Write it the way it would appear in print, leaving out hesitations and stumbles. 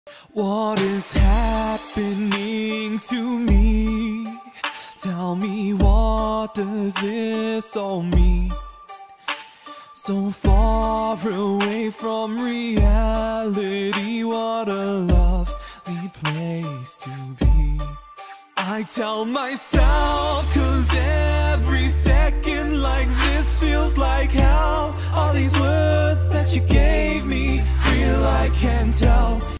What is happening to me? Tell me, what does this all mean? So far away from reality, what a lovely place to be. I tell myself, 'cause every second like this feels like hell. All these words that you gave me, real I can tell.